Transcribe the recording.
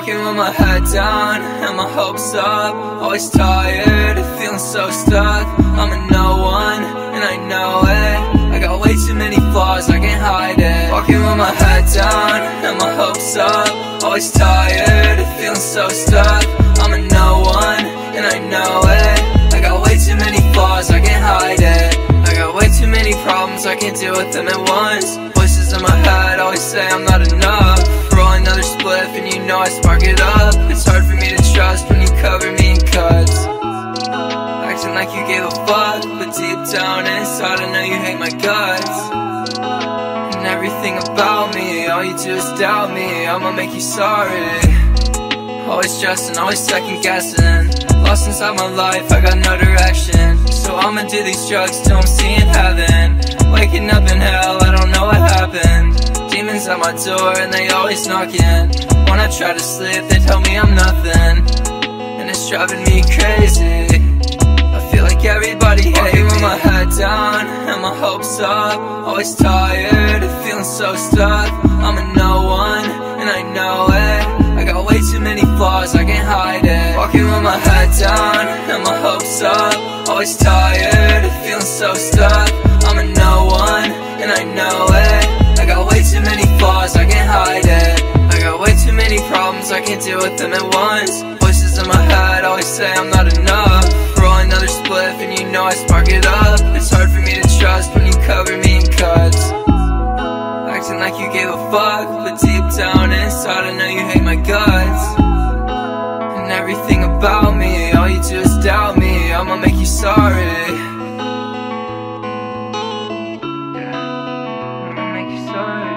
Walking with my head down and my hopes up, always tired of feeling so stuck. I'm a no one and I know it, I got way too many flaws, I can't hide it. Walking with my head down and my hopes up, always tired of feeling so stuck. I'm a no one and I know it, I got way too many flaws, I can't hide it. I got way too many problems, I can't deal with them at once. Voices in my head always say I'm not enough. Roll another spliff and you know I spark it up. It's hard for me to trust when you cover me in cuts, acting like you gave a fuck, but deep down inside I know you hate my guts. And everything about me, all you do is doubt me. I'ma make you sorry. Always stressing, always second guessing. Lost inside my life, I got no direction. So I'ma do these drugs till I'm seeing heaven. Waking up in hell, I don't know what happened. Demons at my door and they always knocking. When I try to sleep, they tell me I'm nothing, and it's driving me crazy. I feel like everybody hates me. Walking with my head down and my hopes up, always tired of feeling so stuck. I'm a no one and I know it, I got way too many flaws, I can't hide it. Walking with my head down and my hopes up, always tired of feeling so stuck. I'm a no one and I know it, I got way too many flaws, I can't hide it. I got way too many problems, I can't deal with them at once. Voices in my head always say I'm not enough. Roll another spliff and you know I spark it up. It's hard for me to trust when you cover me in cuts, acting like you gave a fuck, but deep down inside I know you hate my guts. And everything about me, all you do is doubt me. I'ma make you sorry. I'ma make you sorry.